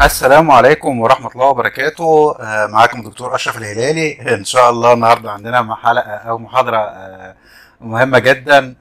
السلام عليكم ورحمة الله وبركاته. معاكم دكتور أشرف الهلالي. إن شاء الله النهاردة عندنا حلقة أو محاضرة مهمة جدا،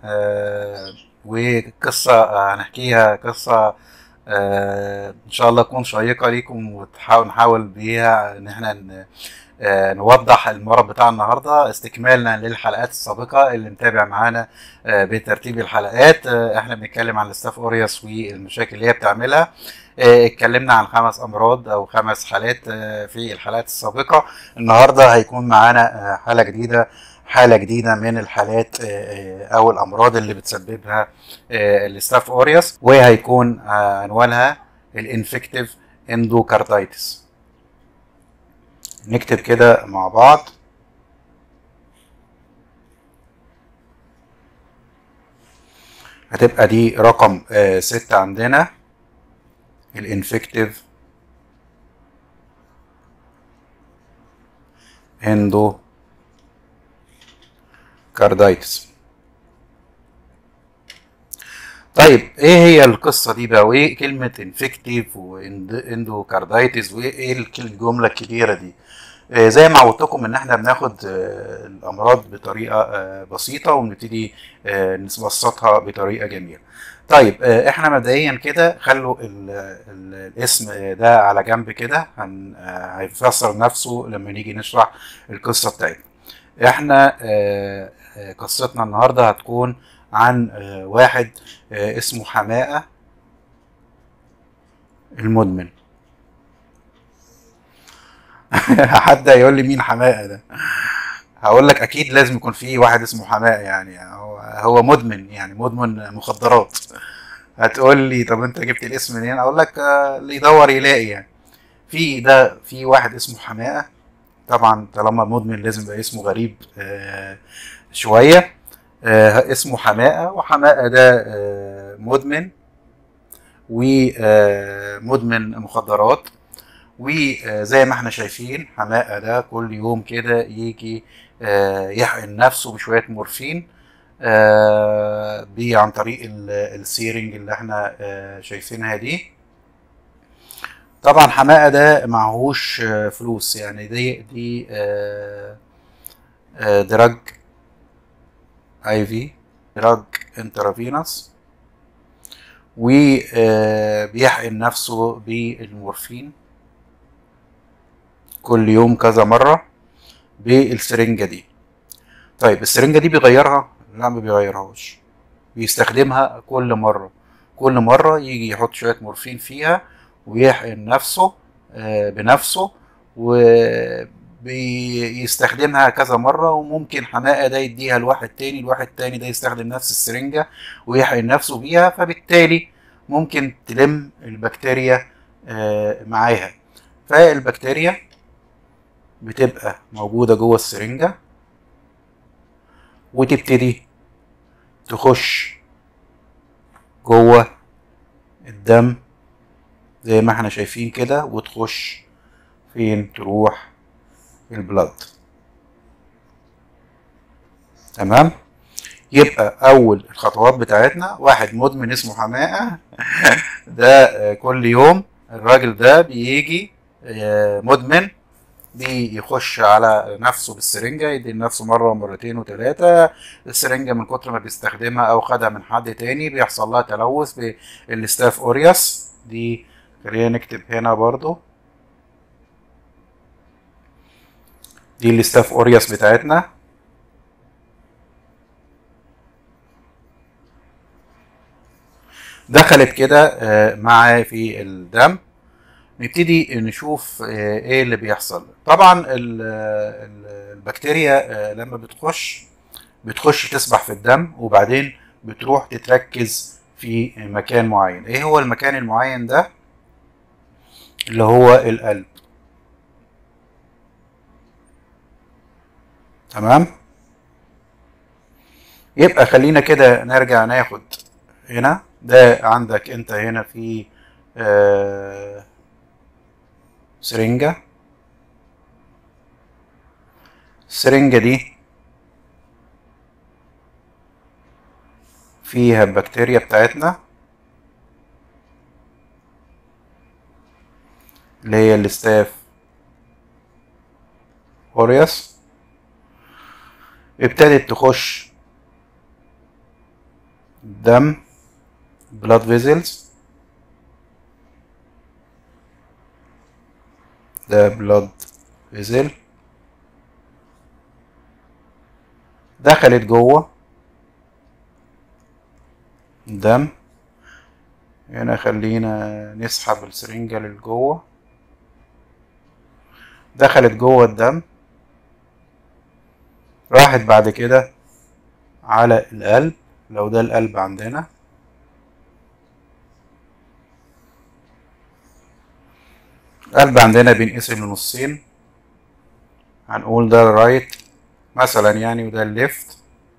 وقصة هنحكيها قصة إن شاء الله تكون شيقة ليكم، ونحاول بيها إن احنا نوضح المرض بتاع النهاردة استكمالا للحلقات السابقة. اللي متابع معانا بترتيب الحلقات، احنا بنتكلم عن الستاف اوريوس والمشاكل اللي هي بتعملها. اتكلمنا عن 5 امراض او 5 حالات في الحلقات السابقة. النهاردة هيكون معانا حالة جديدة من الحالات او الامراض اللي بتسببها الستاف اوريوس، وهيكون عنوانها الانفكتيف اندوكاردايتس. نكتب كده مع بعض. هتبقى دي رقم 6 عندنا، الانفكتيف اندوكاردايتس. طيب ايه هي القصه دي بقى، وايه كلمه انفكتيف واندوكاردايتس، وايه الجمله الكبيره دي؟ زي ما عودتكم ان احنا بناخد الامراض بطريقه بسيطه، ونبتدي نبسطها بطريقه جميله. طيب احنا مبدئيا كده خلوا الاسم ده على جنب كده، هيفسر نفسه لما نيجي نشرح القصه بتاعتنا. احنا قصتنا النهارده هتكون عن واحد اسمه حماقة المدمن. حد هيقول لي مين حماقة ده؟ هقول لك اكيد لازم يكون في واحد اسمه حماقة، يعني هو مدمن، يعني مدمن مخدرات. هتقول لي طب انت جبت الاسم منين؟ اقول لك اللي يدور يلاقي. يعني في واحد اسمه حماقة. طبعا طالما مدمن لازم يبقى اسمه غريب شوية. اسمه حماقة، وحماقة ده مدمن، ومدمن مخدرات. وزي ما احنا شايفين حماقة ده كل يوم كده يجي يحقن نفسه بشوية مورفين عن طريق السيرنج اللي احنا شايفينها دي. طبعا حماقة ده معهوش فلوس، يعني دي دراج اي في، دراج انترافينوس، وبيحقن نفسه بالمورفين كل يوم كذا مرة بالسرنجة دي. طيب السرنجة دي بيغيرها؟ لا، ما بيغيرهاش، بيستخدمها كل مرة يجي يحط شوية مورفين فيها ويحقن نفسه بنفسه، وبيستخدمها كذا مرة. وممكن حماقة ده يديها لواحد تاني، الواحد تاني ده يستخدم نفس السرنجة ويحقن نفسه بيها، فبالتالي ممكن تلم البكتيريا معاها. فالبكتيريا بتبقى موجودة جوه السرنجة، وتبتدي تخش جوه الدم زي ما احنا شايفين كده، وتخش فين؟ تروح البلد. تمام. يبقى اول الخطوات بتاعتنا، واحد مدمن اسمه حماقة ده كل يوم الراجل ده بيجي مدمن، بيخش على نفسه بالسرنجة، يدي لنفسه مرة ومرتين وثلاثة. السرنجة من كتر ما بيستخدمها أو خدها من حد تاني بيحصل لها تلوث بالستاف أوريوس دي. خلينا نكتب هنا برضو، دي الستاف أوريوس بتاعتنا. دخلت كده معاه في الدم. نبتدي نشوف ايه اللي بيحصل. طبعا البكتيريا لما بتخش تسبح في الدم، وبعدين بتروح تتركز في مكان معين. ايه هو المكان المعين ده؟ اللي هو القلب. تمام. يبقى خلينا كده نرجع ناخد هنا. ده عندك انت هنا في سرنجة. السرنجة دي فيها البكتيريا بتاعتنا. اللي هي الستاف اوريوس، ابتدت تخش الدم blood vessels، ده blood vessel دخلت جوه الدم. هنا خلينا نسحب السرنجة لجوه، دخلت جوه الدم، راحت بعد كده على القلب، لو ده القلب عندنا، القلب عندنا بينقسم لنصين، هنقول ده الرايت مثلا يعني وده الليفت.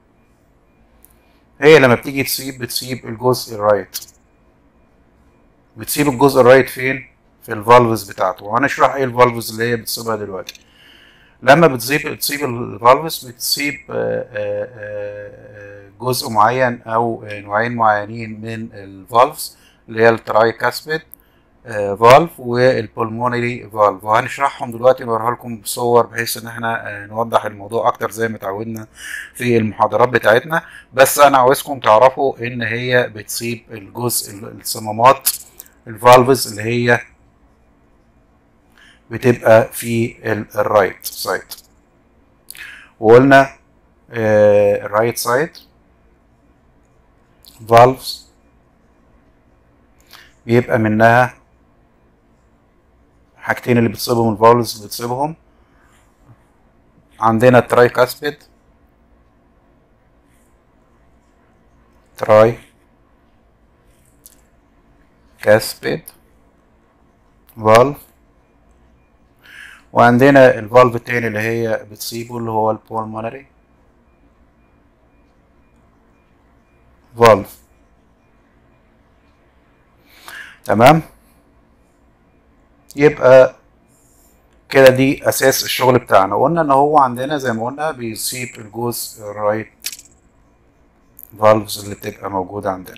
هي لما بتيجي تسيب بتسيب الجزء الرايت، بتسيب الجزء الرايت فين؟ في الفالفز بتاعته، وهنشرح ايه الفالفز اللي هي بتسيبها دلوقتي. لما بتسيب الفالفز بتسيب جزء معين او نوعين معينين من الفالفز، اللي هي التراي كاسبيد فالف والبولمونري فالف، وهنشرحهم دلوقتي ونوريها لكم بصور بحيث ان احنا نوضح الموضوع اكتر زي ما اتعودنا في المحاضرات بتاعتنا. بس انا عاوزكم تعرفوا ان هي بتسيب الجزء الصمامات الفالفز اللي هي بتبقى في الرايت سايد، وقلنا الرايت سايد فالفز بيبقى منها حاجتين اللي بتصيبهم الفالفز اللي بتصيبهم، عندنا التراي كاسبيد تراي كاسبيد فالف، وعندنا الفالف التاني اللي هي بتصيبه اللي هو البولمونري فالف. تمام، يبقى كده دي اساس الشغل بتاعنا. قلنا ان هو عندنا زي ما قلنا بيصيب الجزء الرايت فالفز اللي بتبقى موجودة عندنا.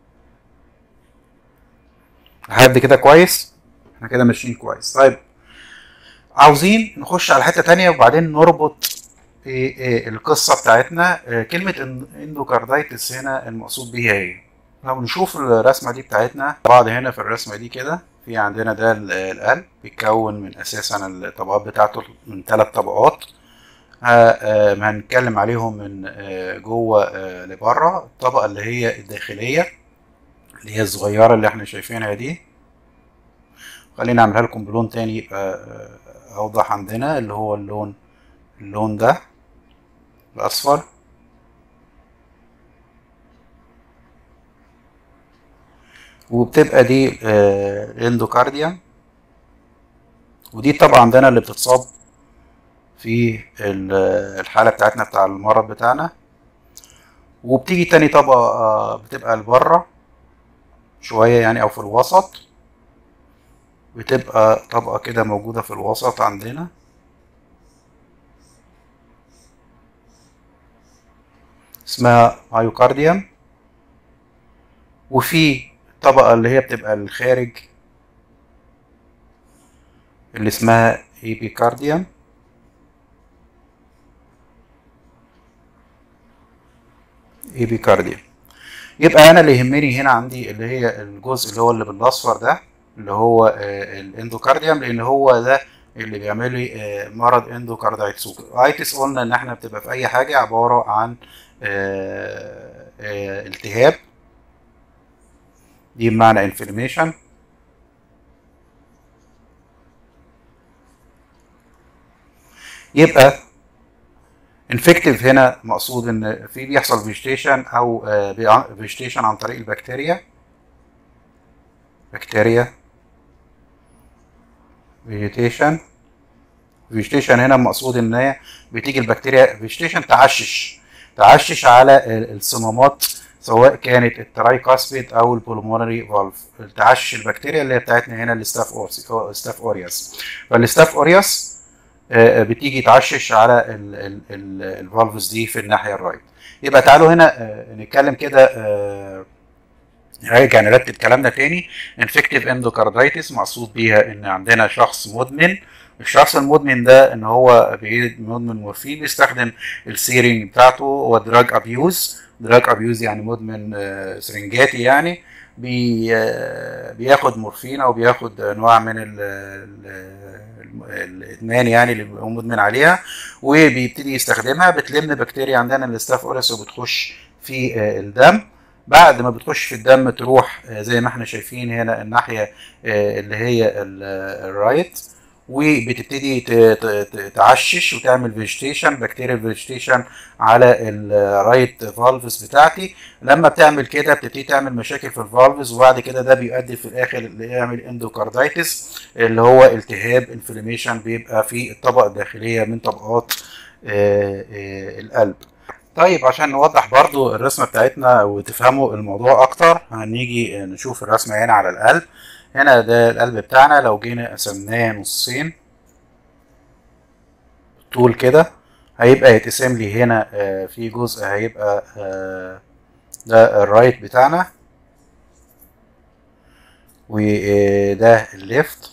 لحد كده كويس؟ احنا كده ماشيين كويس. طيب عاوزين نخش على حتة تانية وبعدين نربط القصة بتاعتنا. كلمة اندوكاردايتس هنا المقصود بيها ايه؟ لو نشوف الرسمة دي بتاعتنا بعض، هنا في الرسمة دي كده في عندنا ده القلب بيتكون من اساسا الطبقات بتاعته من 3 طبقات، هنتكلم عليهم من جوه لبره. الطبقة اللي هي الداخلية اللي هي الصغيرة اللي احنا شايفينها دي، خلينا اعملها لكم بلون تاني يبقى اوضح عندنا، اللي هو اللون ده الاصفر، وبتبقى دي الاندوكارديوم، ودي الطبقة عندنا اللي بتتصاب في الحالة بتاعتنا بتاع المرض بتاعنا. وبتيجي تاني طبقة بتبقى لبره شوية يعني او في الوسط، بتبقى طبقة كده موجودة في الوسط عندنا اسمها مايوكارديوم، وفي الطبقة اللي هي بتبقى الخارج اللي اسمها ايبيكارديوم. ايبيكارديوم، يبقى انا اللي يهمني هنا عندي اللي هي الجزء اللي هو اللي بالاصفر ده اللي هو الاندوكارديوم، لان هو ده اللي بيعمل لي مرض اندوكاردايتس. قلنا ان احنا بتبقى في اي حاجه عباره عن التهاب، دي بمعنى انفلاميشن، يبقى infective هنا مقصود ان في بيحصل فيجيتيشن او فيجيتيشن عن طريق البكتيريا، بكتيريا فيجيتيشن هنا مقصود ان هي بتيجي البكتيريا فيجيتيشن تعشش على الصمامات، سواء كانت التراي كاسبيد او البولمونري فالف، تعشش البكتيريا اللي هي بتاعتنا هنا الستاف اوريوس. فالستاف اوريوس بتيجي تعشش على الفالفز دي في الناحيه الرايت. يبقى تعالوا هنا نتكلم كده راجع نرتب كلامنا تاني. انفكتيف اندوكاردايتس مقصود بيها ان عندنا شخص مدمن. الشخص المدمن ده ان هو مدمن مورفين، بيستخدم السيرنج بتاعته. هو دراج ابيوز. دراج ابيوز يعني مدمن سرنجاتي يعني. بياخد مورفين او بياخد انواع من الادمان يعني اللي هو مدمن عليها، وبيبتدي يستخدمها. بتلم بكتيريا عندنا الستاف اوريس وبتخش في الدم. بعد ما بتخش في الدم تروح زي ما احنا شايفين هنا الناحية اللي هي الرايت، وبتبتدي تعشش وتعمل فيجيتيشن، بكتيريا فيجيتيشن على الرايت فالفز بتاعتي. لما بتعمل كده بتبتدي تعمل مشاكل في الفالفز، وبعد كده ده بيؤدي في الاخر اللي يعمل اندوكاردايتس اللي هو التهاب انفلاميشن بيبقى في الطبقة الداخلية من طبقات القلب. طيب عشان نوضح برضو الرسمة بتاعتنا وتفهموا الموضوع اكتر، هنيجي نشوف الرسمة هنا على القلب. هنا ده القلب بتاعنا، لو جينا قسمناه نصين طول كده هيبقى يتقسم لي هنا في جزء هيبقى ده الرايت بتاعنا، وده الليفت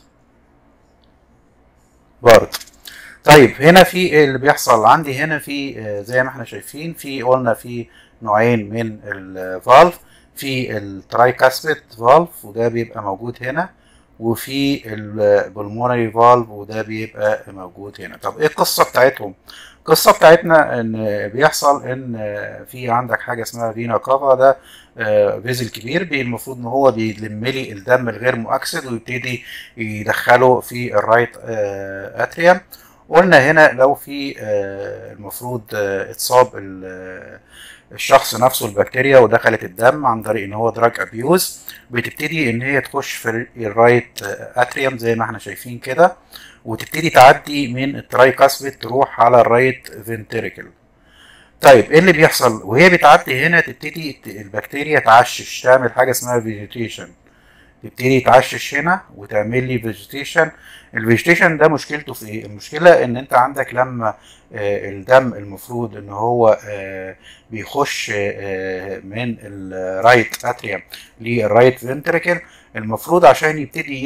برضه. طيب هنا في اللي بيحصل عندي هنا في زي ما احنا شايفين، في قلنا في نوعين من الفالف. في الترايكاسبيد فالف وده بيبقى موجود هنا، وفي البلمونري فالف وده بيبقى موجود هنا. طب ايه القصة بتاعتهم؟ القصة بتاعتنا ان بيحصل ان في عندك حاجة اسمها فينا كافا، ده فيزل كبير، المفروض ان هو بيلم لي الدم الغير مؤكسد ويبتدي يدخله في الرايت اتريوم. قلنا هنا لو في المفروض اتصاب الشخص نفسه البكتيريا ودخلت الدم عن طريق ان هو دراج ابيوز، بتبتدي ان هي تخش في الرايت اتريوم زي ما احنا شايفين كده، وتبتدي تعدي من الترايكاسبيد تروح على الرايت فينتريكل. طيب ايه اللي بيحصل وهي بتعدي هنا؟ تبتدي البكتيريا تعشش، تعمل حاجه اسمها فيجيتيشن، تبتدي تعشش هنا وتعمل لي فيجيتيشن. الفيجيتيشن ده مشكلته في ايه؟ المشكله ان انت عندك لما الدم المفروض ان هو بيخش من الرايت اتريوم للرايت فنتريكل، المفروض عشان يبتدي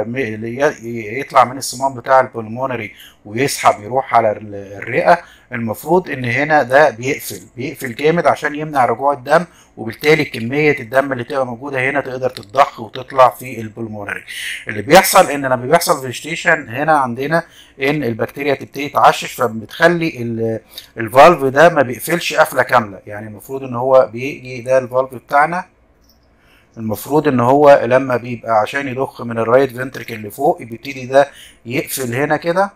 يطلع من الصمام بتاع البلمونري ويسحب يروح على الرئه، المفروض ان هنا ده بيقفل جامد عشان يمنع رجوع الدم، وبالتالي كميه الدم اللي تبقى موجوده هنا تقدر تتضخ وتطلع في البلمونري. اللي بيحصل ان لما بيحصل فيجيتيشن هنا عندنا ان البكتيريا تبتدي تعشش، فبتخلي الفالف ده ما بيقفلش قفله كامله. يعني المفروض ان هو بيجي ده الفالف بتاعنا، المفروض ان هو لما بيبقى عشان يضخ من الرايت فنتريكل اللي فوق بيبتدي ده يقفل هنا كده،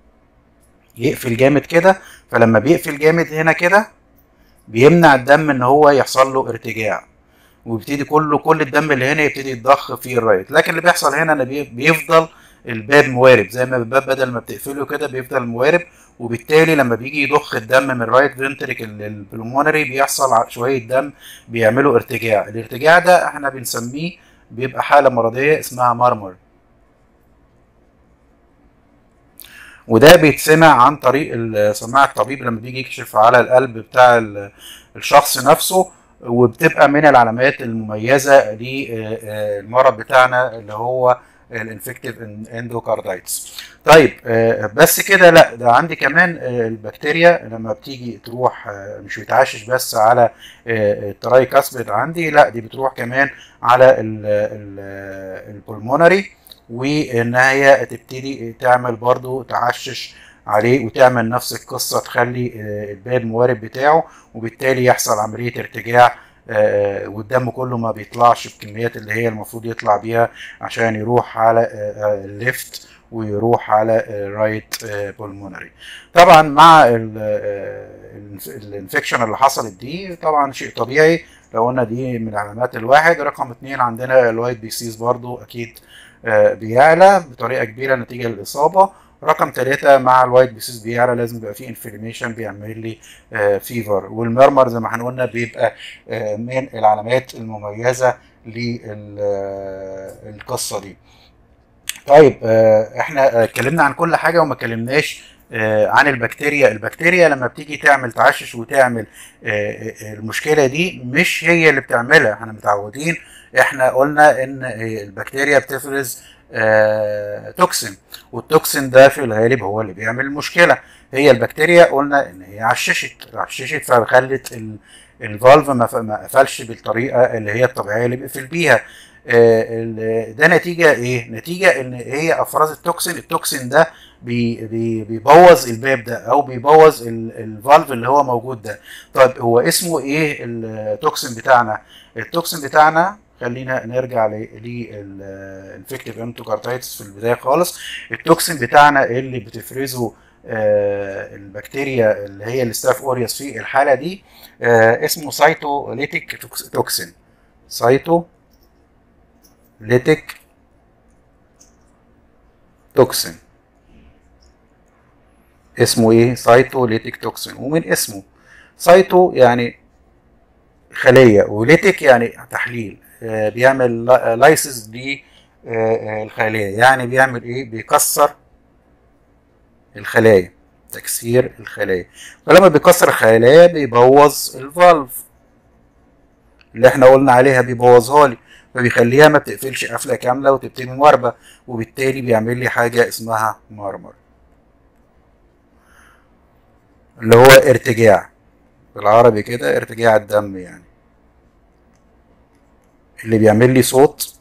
يقفل جامد كده. فلما بيقفل جامد هنا كده بيمنع الدم ان هو يحصل له ارتجاع، ويبتدي كل الدم اللي هنا يبتدي يتضخ في الرايت. لكن اللي بيحصل هنا ان بيفضل الباب موارب، زي ما الباب بدل ما بتقفله كده بيفضل موارب، وبالتالي لما بيجي يضخ الدم من الرايت فنتريكل للبلمونري بيحصل شويه دم بيعملوا ارتجاع. الارتجاع ده احنا بنسميه بيبقى حاله مرضيه اسمها مارمر، وده بيتسمع عن طريق سماعة الطبيب لما بيجي يكشف على القلب بتاع الشخص نفسه، وبتبقى من العلامات المميزة للمرض بتاعنا اللي هو الانفكتيف اندوكاردايتس. طيب بس كده لا، ده عندي كمان البكتيريا لما بتيجي تروح مش بتعشش بس على التراي كاسبيد عندي، لا دي بتروح كمان على البلمونري، وان هي تبتدي تعمل برضو تعشش عليه وتعمل نفس القصة، تخلي الباب موارب بتاعه، وبالتالي يحصل عملية ارتجاع والدم كله ما بيطلعش بكميات اللي هي المفروض يطلع بيها عشان يروح على الليفت ويروح على الرايت بولمونري. طبعا مع الانفكشن اللي حصلت دي طبعا شيء طبيعي لو قلنا دي من علامات الواحد. رقم 2 عندنا الوايت بيسيز برضو اكيد بيعلى بطريقه كبيره نتيجه للاصابه. رقم 3 مع الوايت بيسيس بيعلى لازم يبقى فيه انفلاميشن بيعمل لي فيفر، والمرمر زي ما احنا قلنا بيبقى من العلامات المميزه للقصه دي. طيب احنا اتكلمنا عن كل حاجه وما اتكلمناش عن البكتيريا لما بتيجي تعمل تعشش وتعمل المشكله دي مش هي اللي بتعملها. احنا متعودين، احنا قلنا ان البكتيريا بتفرز توكسين، والتوكسين ده في الغالب هو اللي بيعمل المشكله. هي البكتيريا قلنا ان هي عششت فخلت الفالف ما قفلش بالطريقه اللي هي الطبيعيه اللي بيقفل بيها. ده نتيجه ايه؟ نتيجه ان هي افرزت توكسين. التوكسين ده بيبوظ الباب ده او بيبوظ الفالف اللي هو موجود ده. طيب هو اسمه ايه التوكسين بتاعنا؟ التوكسين بتاعنا، خلينا نرجع للانفكتيف انتوكاردايتس في البدايه خالص. التوكسين بتاعنا اللي بتفرزه البكتيريا اللي هي الستاف اوريوس في الحاله دي اسمه سايتوليتيك توكسين. سايتوليتيك توكسين اسمه ايه؟ سايتوليتيك توكسين. ومن اسمه سايتو يعني خليه، وليتيك يعني تحليل، بيعمل لايسز للخليه. يعني بيعمل ايه؟ بيكسر الخلايا، تكسير الخلايا. فلما بيكسر الخلايا بيبوظ الفالف اللي احنا قلنا عليها، بيبوظها لي، فبيخليها ما بتقفلش قفله كامله وتبتدي مواربه، وبالتالي بيعمل لي حاجه اسمها مرمر، اللي هو ارتجاع بالعربي كده، ارتجاع الدم يعني، اللي بيعمل لي صوت.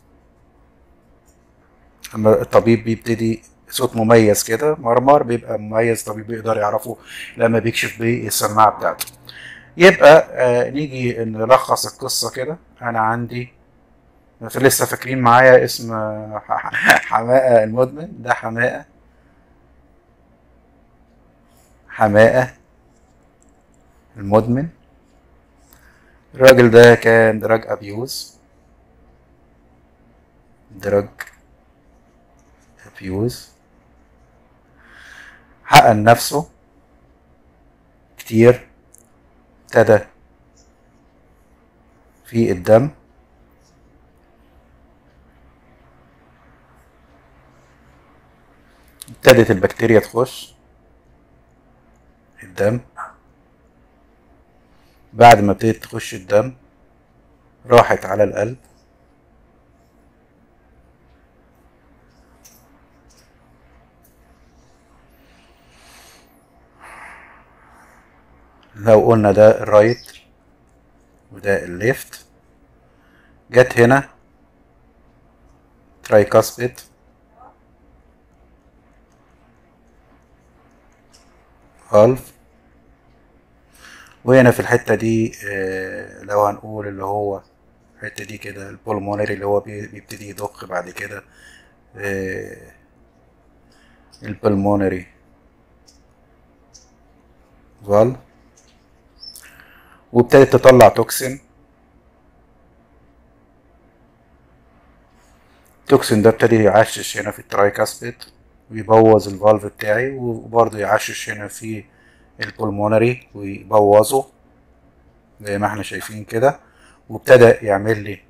اما الطبيب بيبتدي صوت مميز كده، مرمر، بيبقى مميز، الطبيب بيقدر يعرفه لما بيكشف بالسماعه بتاعته. يبقى نيجي نلخص القصه كده. انا عندي لسه فاكرين معايا اسم حماقة المدمن ده؟ حماقة المدمن. الراجل ده كان دراج ابيوز، حقن نفسه كتير، ابتدى في الدم، ابتدت البكتيريا تخش الدم. بعد ما ابتدت تخش الدم راحت على القلب، لو قلنا ده الرايت وده الليفت، جت هنا ترايكاسبيد، فالف، وهنا في الحتة دي لو هنقول اللي هو الحتة دي كده البولمونري، اللي هو بيبتدي يضخ بعد كده البولمونري فالف، وابتدت تطلع توكسين. التوكسين ده ابتدي يعشش هنا في الترايكاسبيد ويبوظ الفالف بتاعي، وبرضه يعشش هنا في البولمونري ويبوظه زي ما احنا شايفين كده، وابتدى يعمل لي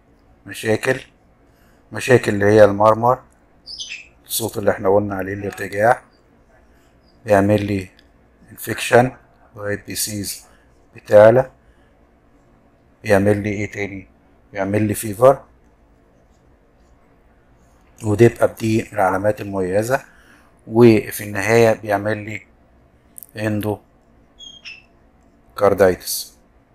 مشاكل اللي هي المرمر، الصوت اللي احنا قلنا عليه الارتجاع، بيعمل لي انفكشن وايت ديسيز بتاعله، بيعمل لي ايه تاني؟ بيعمل لي فيفر، ودي بقى دي العلامات المميزة. وفي النهاية بيعمل لي اندوكاردايتس.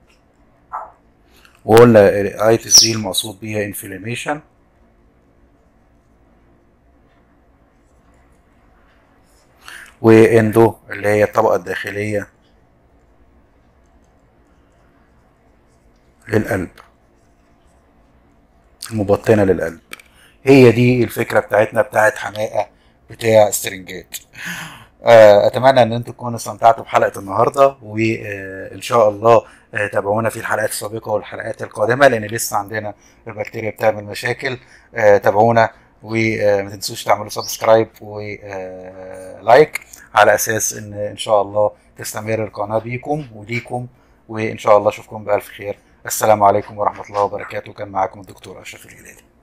وقلنا الايتس دي المقصود بيها انفلاميشن، واندو اللي هي الطبقة الداخلية للقلب، المبطنة للقلب. هي دي الفكرة بتاعتنا بتاعت حماقة بتاع السرنجات. اتمنى ان انتم تكونوا استمتعتوا بحلقة النهاردة، وان شاء الله تابعونا في الحلقات السابقة والحلقات القادمة، لان لسه عندنا البكتيريا بتعمل مشاكل. تابعونا، وما تنسوش تعملوا سبسكرايب ولايك، على اساس ان شاء الله تستمر القناة بيكم وليكم، وان شاء الله اشوفكم بألف خير. السلام عليكم ورحمة الله وبركاته. كان معاكم الدكتور أشرف الهلالي.